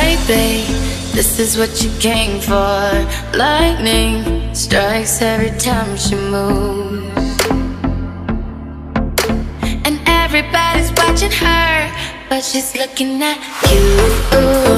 baby, this is what you came for. Lightning strikes every time she moves, and everybody's watching her, but she's looking at you.